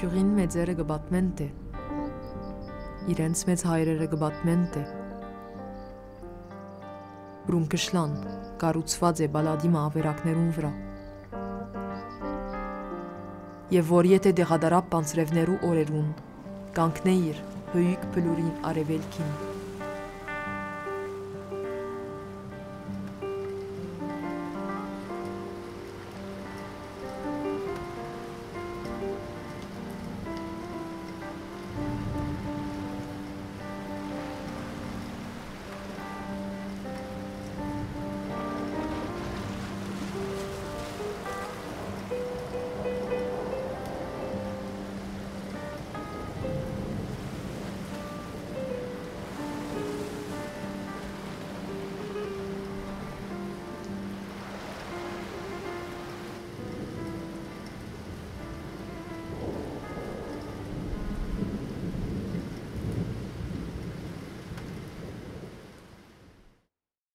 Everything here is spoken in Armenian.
Քյուղին մեծերը կբատմեն թե, իրենց մեծ հայրերը կբատմեն թե, Բրունկշլան կառուցված է բալադի մահավերակներուն վրա, եւ որ եթե դեղադարապ բանցրևներու օրերուն կանգնեիր հոյիկ փլուրին արևելքին,